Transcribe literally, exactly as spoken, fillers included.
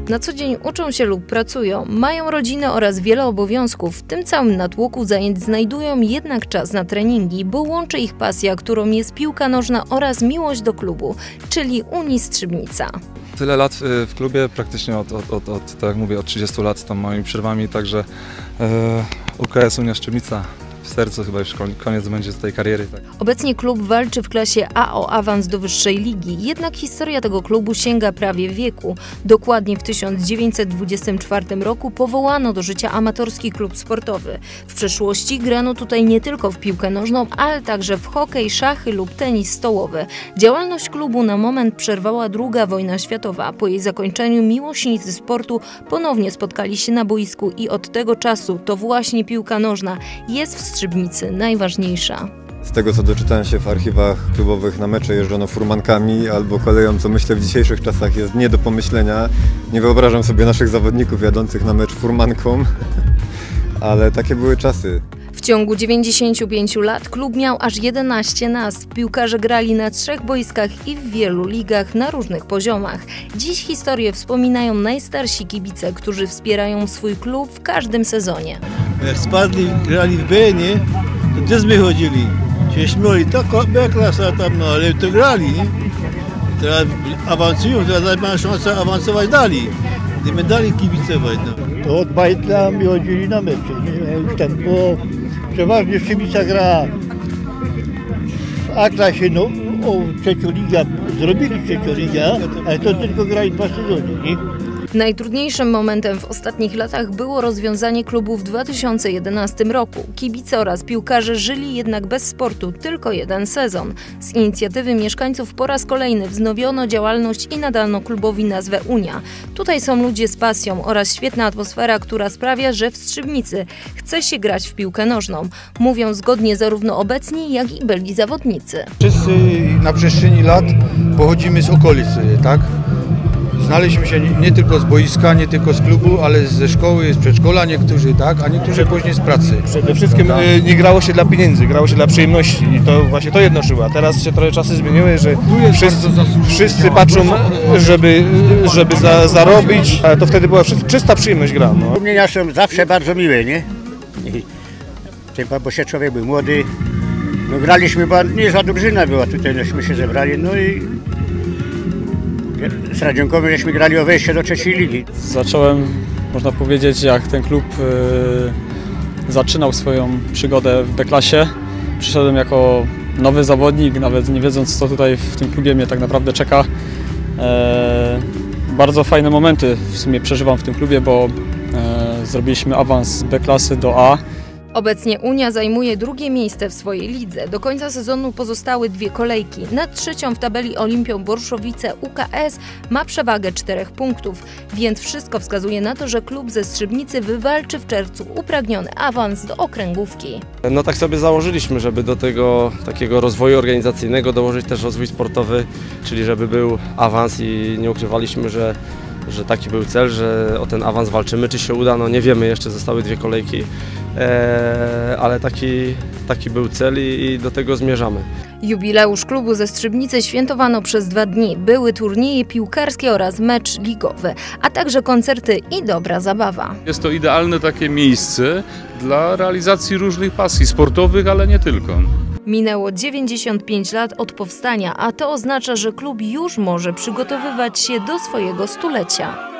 Na co dzień uczą się lub pracują, mają rodzinę oraz wiele obowiązków. W tym całym natłoku zajęć znajdują jednak czas na treningi, bo łączy ich pasja, którą jest piłka nożna oraz miłość do klubu, czyli Unii Strzybnica. Tyle lat w klubie, praktycznie od, od, od, od tak jak mówię, od trzydziestu lat, tam moimi przerwami, także e, U K S Unia Strzybnica w sercu, chyba już koniec będzie tej kariery. Tak. Obecnie klub walczy w klasie A o awans do wyższej ligi, jednak historia tego klubu sięga prawie wieku. Dokładnie w tysiąc dziewięćset dwudziestym czwartym roku powołano do życia amatorski klub sportowy. W przeszłości grano tutaj nie tylko w piłkę nożną, ale także w hokej, szachy lub tenis stołowy. Działalność klubu na moment przerwała druga wojna światowa. Po jej zakończeniu miłośnicy sportu ponownie spotkali się na boisku i od tego czasu to właśnie piłka nożna jest w Strzybnicy najważniejsza. Z tego, co doczytałem się w archiwach klubowych, na mecze jeżdżono furmankami albo koleją, co myślę w dzisiejszych czasach jest nie do pomyślenia. Nie wyobrażam sobie naszych zawodników jadących na mecz furmanką, ale takie były czasy. W ciągu dziewięćdziesięciu pięciu lat klub miał aż jedenaście nazw. Piłkarze grali na trzech boiskach i w wielu ligach na różnych poziomach. Dziś historię wspominają najstarsi kibice, którzy wspierają swój klub w każdym sezonie. Jak spadli, grali w B, nie? To też my chodzili. Się śmiali, to B klasa tam, no ale to grali, nie? Teraz awansują, teraz mają szansę awansować dalej. Gdyby dalej kibicować, no. To od Bajtla my chodzili na mecze, nie? Już tam, bo przeważnie Strzybnica gra w A-klasie, no o trzecią ligę, zrobili trzecią ligę, ale to tylko grali dwa sezony, nie? Najtrudniejszym momentem w ostatnich latach było rozwiązanie klubu w dwa tysiące jedenastym roku. Kibice oraz piłkarze żyli jednak bez sportu tylko jeden sezon. Z inicjatywy mieszkańców po raz kolejny wznowiono działalność i nadano klubowi nazwę Unia. Tutaj są ludzie z pasją oraz świetna atmosfera, która sprawia, że w Strzybnicy chce się grać w piłkę nożną. Mówią zgodnie zarówno obecni, jak i byli zawodnicy. Wszyscy na przestrzeni lat pochodzimy z okolicy, tak? Znaleźliśmy się nie tylko z boiska, nie tylko z klubu, ale ze szkoły, z przedszkola niektórzy, tak, a niektórzy później z pracy. Przede wszystkim nie grało się dla pieniędzy, grało się dla przyjemności i to właśnie to jednoczyło. A teraz się trochę czasy zmieniły, że wszyscy, wszyscy patrzą, żeby, żeby za, zarobić, a to wtedy była czysta przyjemność gra. No. Wspomnienia są zawsze bardzo miłe, nie? I, bo się człowiek był młody, no graliśmy, bo niezła drużyna była tutaj, żeśmy się zebrali, no i z Radzionkowy żeśmy grali o wejście do trzeciej ligi. Zacząłem, można powiedzieć, jak ten klub y, zaczynał swoją przygodę w B-klasie. Przyszedłem jako nowy zawodnik, nawet nie wiedząc, co tutaj w tym klubie mnie tak naprawdę czeka. E, bardzo fajne momenty w sumie przeżywam w tym klubie, bo e, zrobiliśmy awans z B-klasy do A. Obecnie Unia zajmuje drugie miejsce w swojej lidze. Do końca sezonu pozostały dwie kolejki. Nad trzecią w tabeli Olimpią Borszowice U K S ma przewagę czterech punktów, więc wszystko wskazuje na to, że klub ze Strzybnicy wywalczy w czerwcu upragniony awans do okręgówki. No tak sobie założyliśmy, żeby do tego takiego rozwoju organizacyjnego dołożyć też rozwój sportowy, czyli żeby był awans i nie ukrywaliśmy, że że taki był cel, że o ten awans walczymy. Czy się uda? No nie wiemy, jeszcze zostały dwie kolejki, eee, ale taki, taki był cel i, i do tego zmierzamy. Jubileusz klubu ze Strzybnicy świętowano przez dwa dni. Były turnieje piłkarskie oraz mecz ligowy, a także koncerty i dobra zabawa. Jest to idealne takie miejsce dla realizacji różnych pasji sportowych, ale nie tylko. Minęło dziewięćdziesiąt pięć lat od powstania, a to oznacza, że klub już może przygotowywać się do swojego stulecia.